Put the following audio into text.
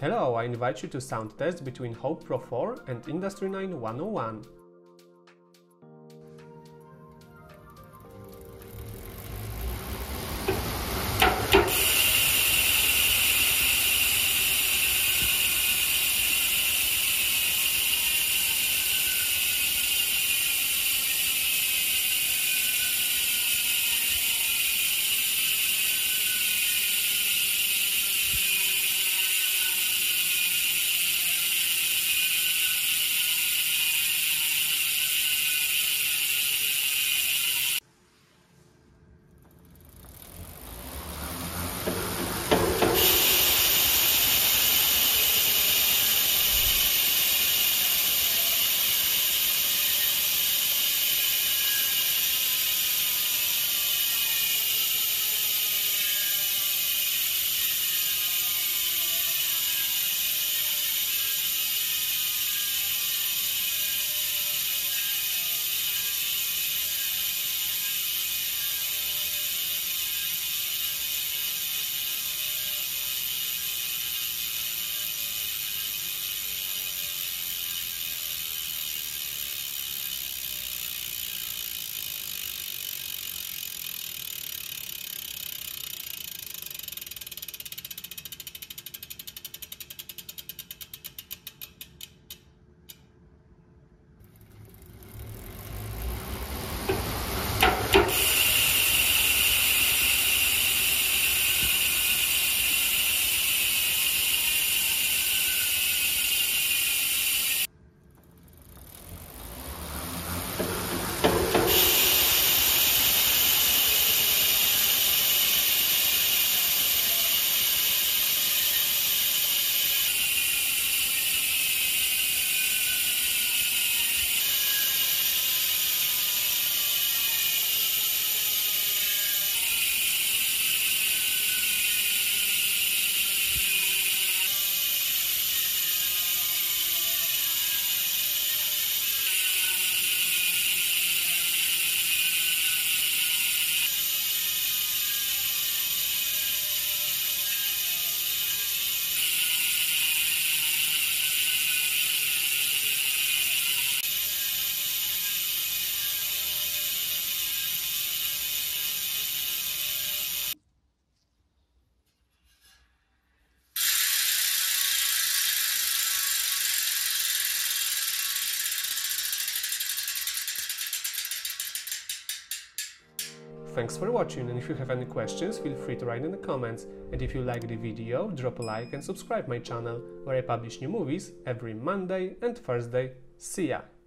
Hello, I invite you to sound test between Hope Pro 4 and Industry 9 101. Thanks for watching, and if you have any questions, feel free to write in the comments, and if you like the video, drop a like and subscribe my channel, where I publish new movies every Monday and Thursday. See ya!